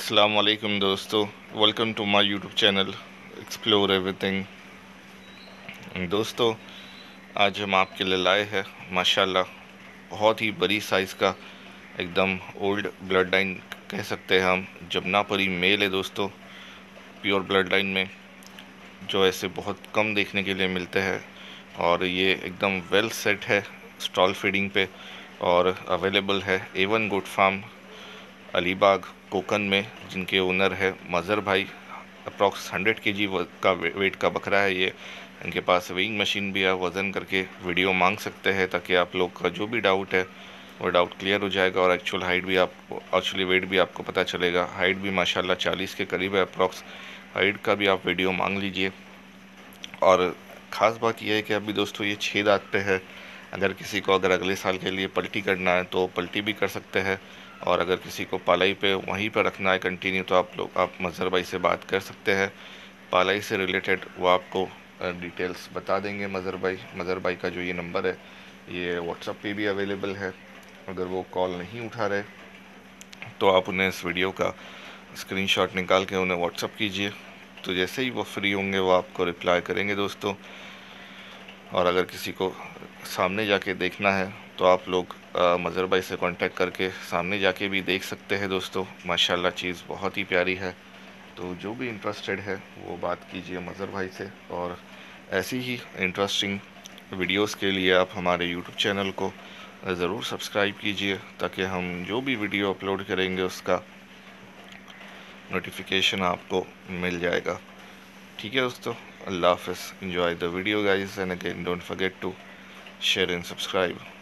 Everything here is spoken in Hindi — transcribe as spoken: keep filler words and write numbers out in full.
अस्सलाम वालेकुम दोस्तों, welcome to my YouTube channel explore everything. दोस्तों, आज हम आपके लिए लाए हैं माशाल्लाह बहुत ही बड़ी साइज़ का एकदम ओल्ड ब्लड लाइन कह सकते हैं हम, जमुनापरी मेल है दोस्तों। प्योर ब्लड लाइन में जो ऐसे बहुत कम देखने के लिए मिलते हैं और ये एकदम वेल सेट है स्टॉल फीडिंग पे और अवेलेबल है एवन गुड फार्म अलीबाग कोकन में, जिनके ओनर है मज़र भाई। अप्रॉक्स हंड्रेड के जी का वेट का बकरा है ये। इनके पास वेइंग मशीन भी है, वज़न करके वीडियो मांग सकते हैं ताकि आप लोग का जो भी डाउट है वो डाउट क्लियर हो जाएगा और एक्चुअल हाइट भी आपको एक्चुअली वेट भी आपको पता चलेगा। हाइट भी माशाल्लाह चालीस के करीब है अप्रॉक्स। हाइट का भी आप वीडियो मांग लीजिए। और ख़ास बात यह है कि अभी दोस्तों ये छः दांत पे है। अगर किसी को अगर अगले साल के लिए पलटी करना है तो पलटी भी कर सकते हैं, और अगर किसी को पालाई पे वहीं पर रखना है कंटिन्यू तो आप लोग आप मज़र भाई से बात कर सकते हैं। पालाई से रिलेटेड वो आपको डिटेल्स बता देंगे मज़र भाई। मज़र भाई का जो ये नंबर है ये व्हाट्सएप पे भी अवेलेबल है। अगर वो कॉल नहीं उठा रहे तो आप उन्हें इस वीडियो का स्क्रीनशॉट निकाल के उन्हें व्हाट्सएप कीजिए, तो जैसे ही वो फ्री होंगे वो आपको रिप्लाई करेंगे दोस्तों। और अगर किसी को सामने जाके देखना है तो आप लोग मज़र भाई से कांटेक्ट करके सामने जाके भी देख सकते हैं दोस्तों। माशाल्लाह चीज़ बहुत ही प्यारी है। तो जो भी इंटरेस्टेड है वो बात कीजिए मज़र भाई से। और ऐसी ही इंटरेस्टिंग वीडियोस के लिए आप हमारे यूट्यूब चैनल को ज़रूर सब्सक्राइब कीजिए ताकि हम जो भी वीडियो अपलोड करेंगे उसका नोटिफिकेशन आपको मिल जाएगा। ठीक है दोस्तों, अल्लाह हाफ़िज़। Enjoy the video guys and again don't forget to share and subscribe.